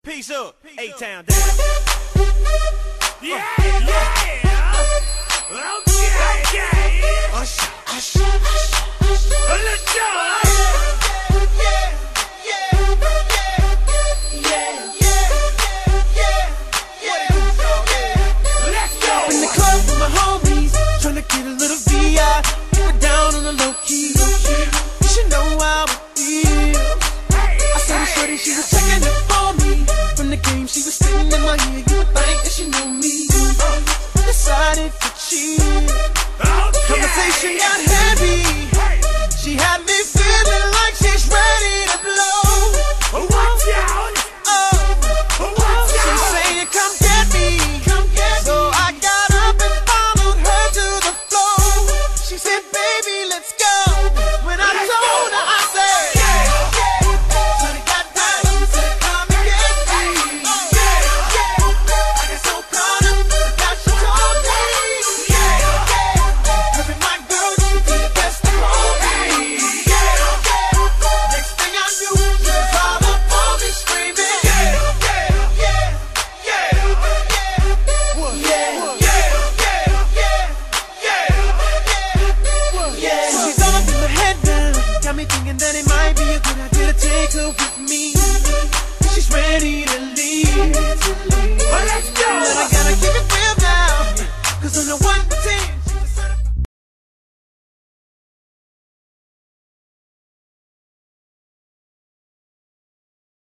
Peace up, A-Town down. Yeah, yeah. Okay. Usher, usher, Let's go. Let's go. in the club with my homies, tryna get a little VI. Keep it down on the low key. You should know how it feels. I saw the shorty, she was checking it for me. From the game, she was sitting in my ear. You would think that she knew me. Decided to cheat. Conversation got heavy. She had me feeling like she's ready to blow. Watch out. She saying, "Come get me." So I got up and followed her to the floor. She said, "Baby, let's go." When I told her, I said, "Shawty got down, said, come and get me." I got so caught up that she told me, "Her and my girl, she be the best of all me." Next thing I knew, she was all up on me screaming, She's all up in my head now, got me thinking that it might be a good idea to take her with me. She's ready to leave.